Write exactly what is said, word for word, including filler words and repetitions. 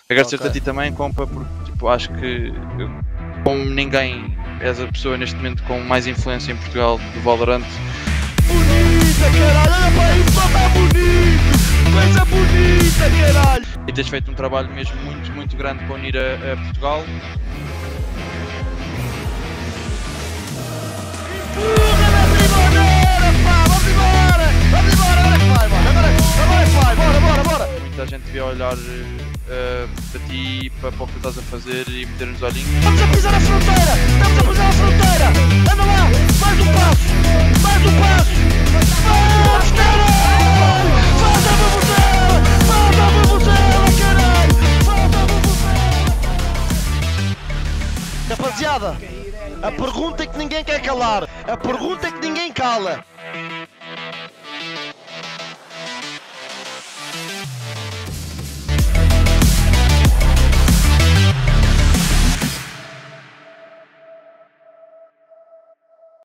Agradecer-te Ok. a ti também, compa, porque tipo, acho que eu, como ninguém, és a pessoa neste momento com mais influência em Portugal do Valorant. Bonita, caralho, olha para isso, só está bonito! Coisa bonita, caralho! E tens feito um trabalho mesmo muito, muito grande para unir a, a Portugal. Empurra na primeira, pá! Vamos embora! Vamos embora! Agora é que vai, mano! Agora, agora é que vai! Bora, bora, bora! Muita gente devia olhar uh, para ti, para, para o que tu estás a fazer e meter nos olhinhos. Estamos a pisar a fronteira! Estamos a pisar a fronteira! Anda lá! Mais um passo! Mais um passo! Vamos, caralho! Falta a vuvuzela! Falta a vuvuzela, caralho! Falta a vuvuzela! Rapaziada, a pergunta é que ninguém quer calar. A pergunta é que ninguém cala.